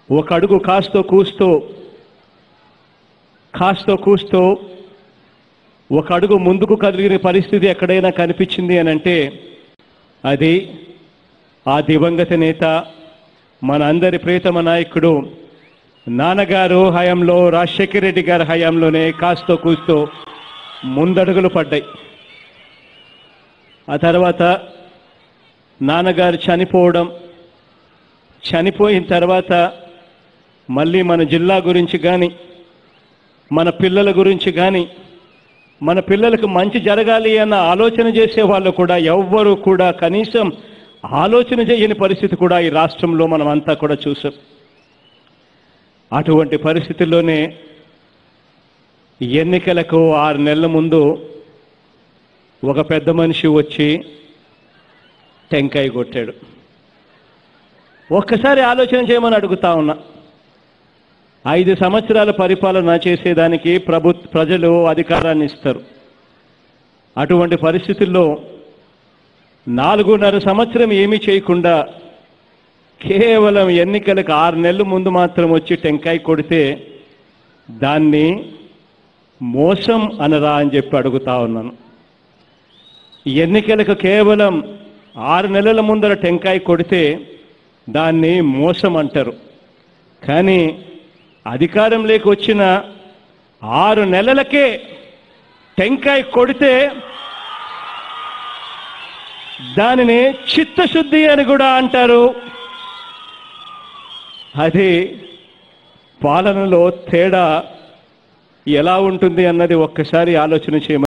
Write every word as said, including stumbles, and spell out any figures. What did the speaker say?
ఒక అడుగు కాస్తో కూస్తో కాస్తో కూస్తో ఒక అడుగు ముందుకు కదిలిన పరిస్థితి ఎక్కడైనా కనిపించింది అని అంటే అది ఆ దివంగత నేత మన అందరి ప్రియతమ నాయకుడు నాన్నగారు హయాంలో రాజశేఖర రెడ్డి గారి హయాంలోనే కాస్తో కూస్తో ముందడుగులు పడ్డాయి. ఆ తర్వాత నాన్నగారు చనిపోవడం, చనిపోయిన తర్వాత మళ్ళీ మన జిల్లా గురించి కానీ మన పిల్లల గురించి కానీ మన పిల్లలకు మంచి జరగాలి అన్న ఆలోచన చేసే వాళ్ళు కూడా ఎవ్వరూ కూడా కనీసం ఆలోచన చేయని పరిస్థితి కూడా ఈ రాష్ట్రంలో మనం అంతా కూడా చూసాం. అటువంటి పరిస్థితుల్లోనే ఎన్నికలకు ఆరు నెలల ముందు ఒక పెద్ద మనిషి వచ్చి టెంకాయ కొట్టాడు. ఒక్కసారి ఆలోచన చేయమని అడుగుతా ఉన్నా. ఐదు సంవత్సరాల పరిపాలన చేసేదానికి ప్రభు ప్రజలు అధికారాన్ని ఇస్తారు. అటువంటి పరిస్థితుల్లో నాలుగున్నర సంవత్సరం ఏమీ చేయకుండా కేవలం ఎన్నికలకు ఆరు నెలల ముందు మాత్రం వచ్చి టెంకాయ కొడితే దాన్ని మోసం అనరా అని చెప్పి అడుగుతా ఉన్నాను. ఎన్నికలకు కేవలం ఆరు నెలల ముందర టెంకాయ కొడితే దాన్ని మోసం అంటారు. కానీ అధికారంలోకి వచ్చిన ఆరు నెలలకే టెంకాయ కొడితే దానిని చిత్తశుద్ధి అని కూడా అంటారు. అది పాలనలో తేడా ఎలా ఉంటుంది అన్నది ఒక్కసారి ఆలోచన చేయమని